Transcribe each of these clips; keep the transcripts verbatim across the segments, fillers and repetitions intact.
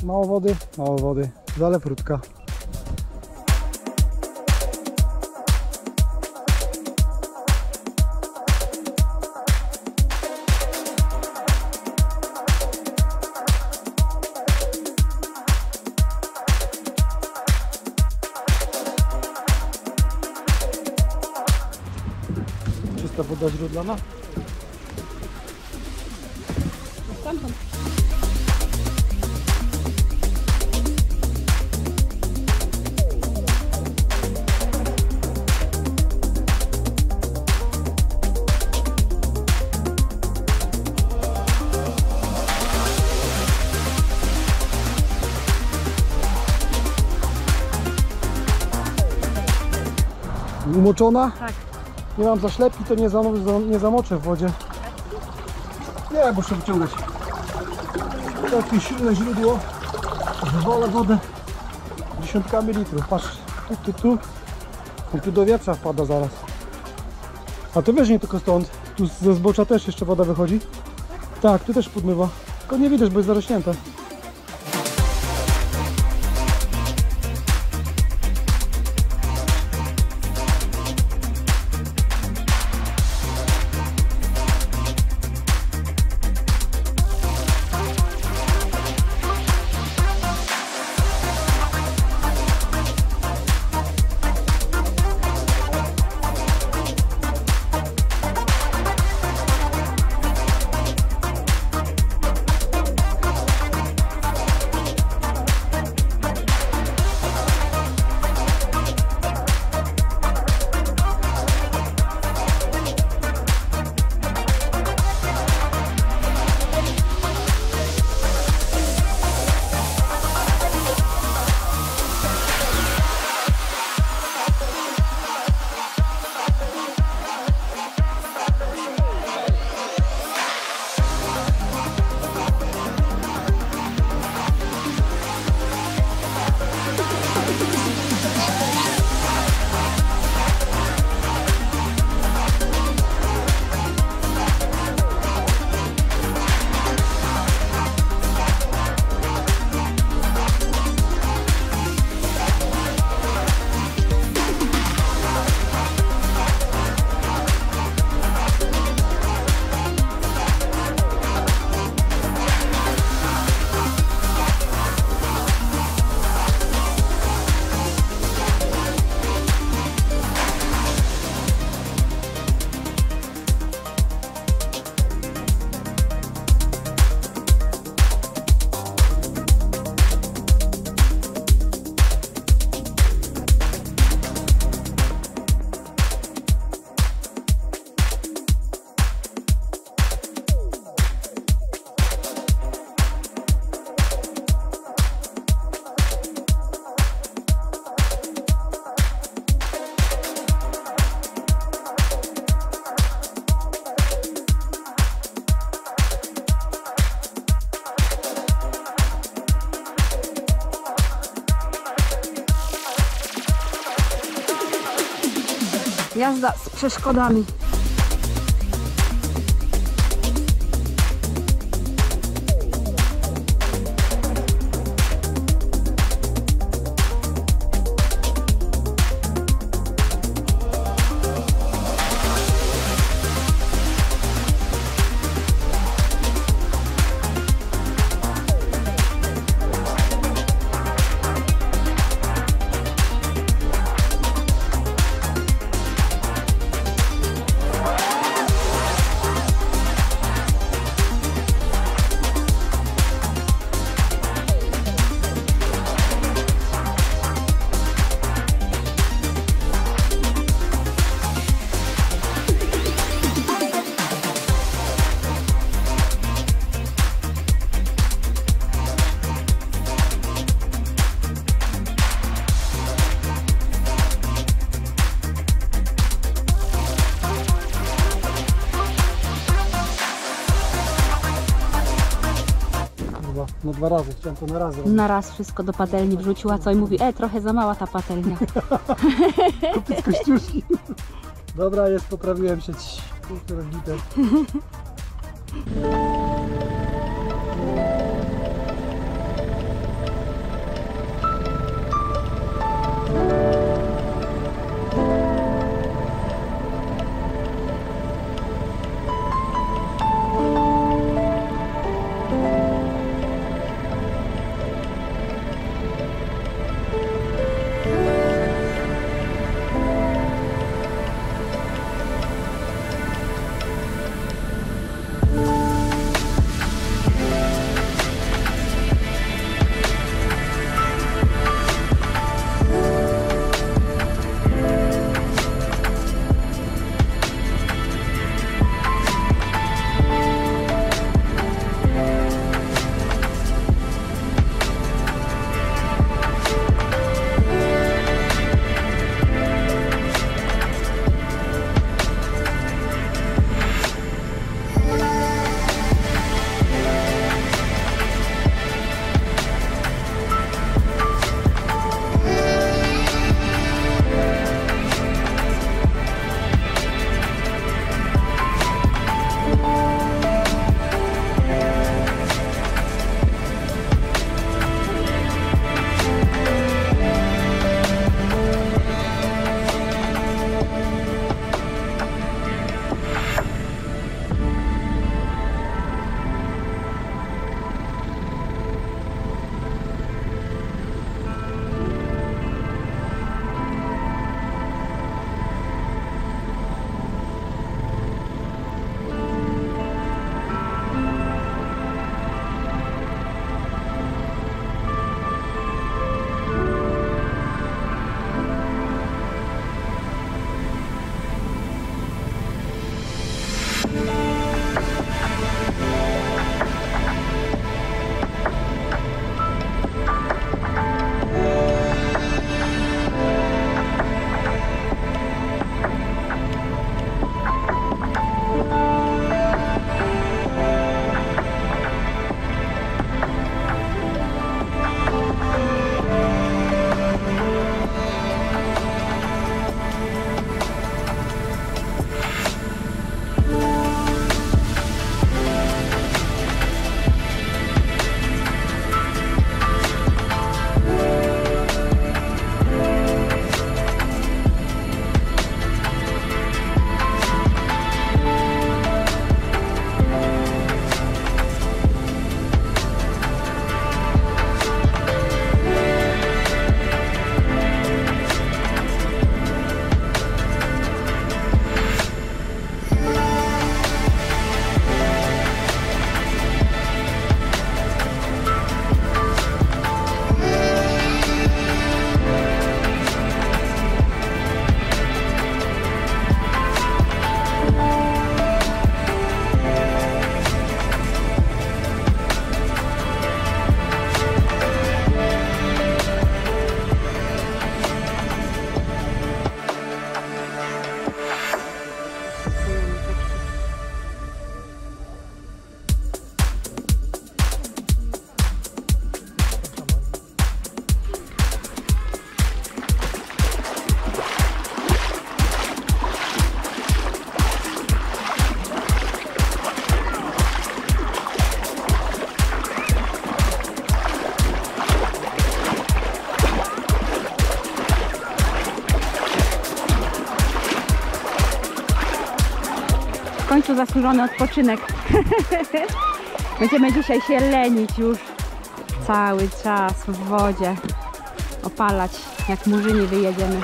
Mało wody, mało wody. Zalew Rudka. Czysta woda źródlana. Stamtąd. Umoczona? Tak. Nie mam zaślepki, to nie, zam nie zamoczę w wodzie. Nie, muszę wyciągać. Takie silne źródło. Wywala wodę dziesiątkami litrów. Patrz, tu, tu, tu. On tu do wietrza wpada zaraz. A to wiesz, nie tylko stąd. Tu ze zbocza też jeszcze woda wychodzi. Tak, tu też podmywa. Tylko nie widać, bo jest zarośnięte. Jazda z przeszkodami. No dwa razy, chciałem to na raz robić. Na raz wszystko do patelni wrzuciła, co i mówi, e, trochę za mała ta patelnia. Kupić kościuszki. Dobra, jest, poprawiłem się. Kurczę, rozbite. końcu zasłużony odpoczynek. Będziemy dzisiaj się lenić już cały czas w wodzie. Opalać, jak murzyni wyjedziemy.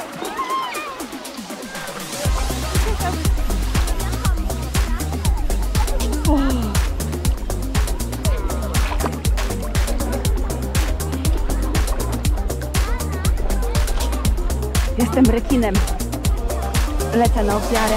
Jestem rekinem. Lecę na ofiarę.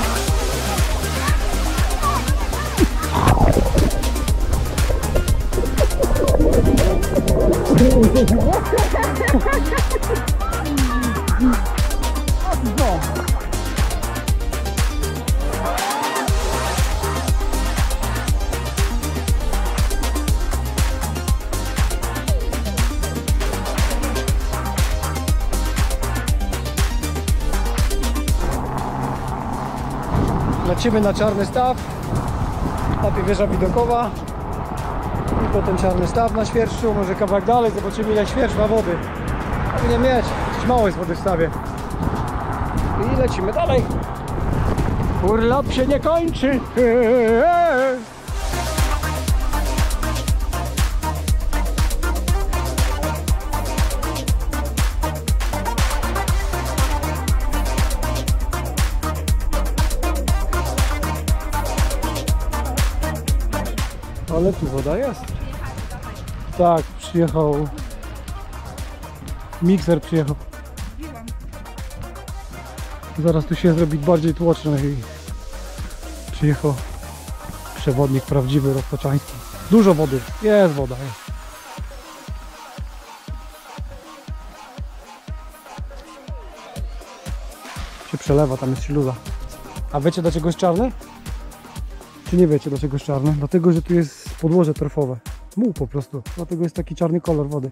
Lecimy na czarny staw, najpierw wieża widokowa i potem czarny staw na Świerszczu, może kawałek dalej, zobaczymy ile Świercz ma wody. Powinien mieć, coś mało jest wody w stawie. I lecimy dalej. Urlop się nie kończy. Ale tu woda jest. Tak, przyjechał. Mikser przyjechał. Zaraz tu się zrobić bardziej tłoczne i przyjechał przewodnik prawdziwy roztoczański. Dużo wody. Jest woda. Jest. Się przelewa, tam jest śluza. A wiecie dlaczego jest czarny? Czy nie wiecie dlaczego jest czarny? Dlatego, że tu jest podłoże torfowe. Muł po prostu. Dlatego jest taki czarny kolor wody.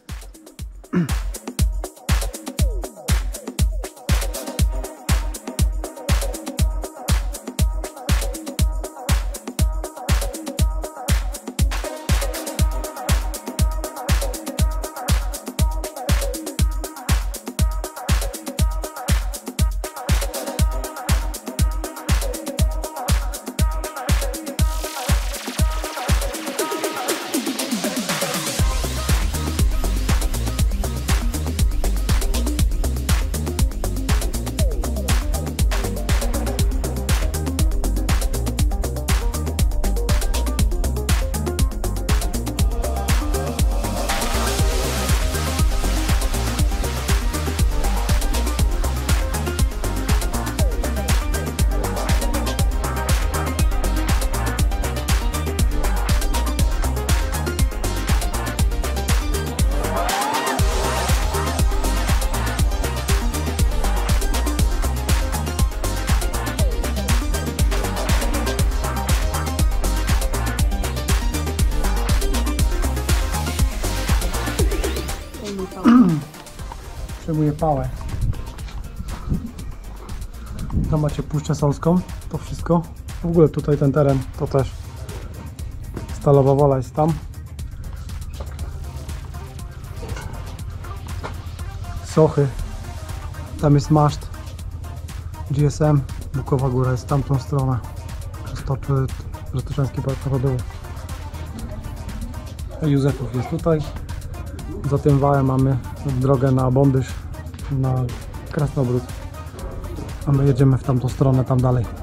Przejmuję pałę. Tam macie Puszczę Solską, to wszystko. W ogóle tutaj ten teren to też stalowa wola jest tam. Sochy. Tam jest maszt G S M. Bukowa Góra jest w tamtą stronę. Roztoczański Park Narodowy. Józefów jest tutaj. Za tym wałem mamy drogę na Bądyż, na Krasnobród, a my jedziemy w tamtą stronę, tam dalej.